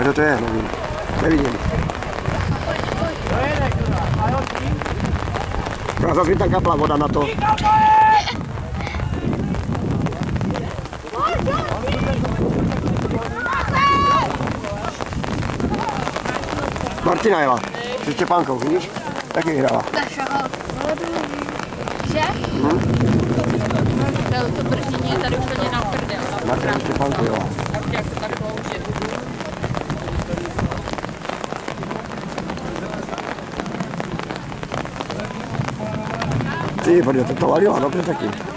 Kdo to je? Nevím. Nevidím. No, zase mi tam kapla voda na to. Martina jela. Se Štěpánkou, vidíš? Taky hrála. Že? To brždění je tady úplně na prdel. Martina Štěpánkou jela. Jak to tak loužit. Ty, protože to valila, dobře taky.